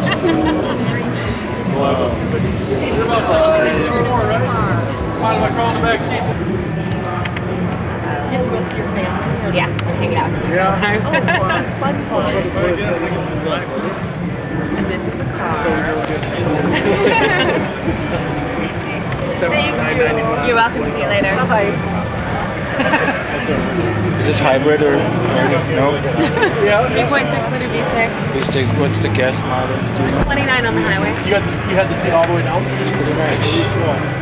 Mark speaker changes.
Speaker 1: Mind if I crawl in the back seat?
Speaker 2: Get to go see your family.
Speaker 3: Yeah, I'm hanging out.
Speaker 1: Yeah.
Speaker 3: Sorry.
Speaker 2: Fun. And this is a car. Thank you.
Speaker 3: You're welcome. See you later.
Speaker 2: Bye-bye.
Speaker 4: Is this hybrid or no?
Speaker 1: Yeah.
Speaker 3: 3.6 liter V6.
Speaker 4: V6. What's the gas mileage?
Speaker 3: 29 on the highway.
Speaker 1: You had the seat all the way down?
Speaker 4: Pretty nice.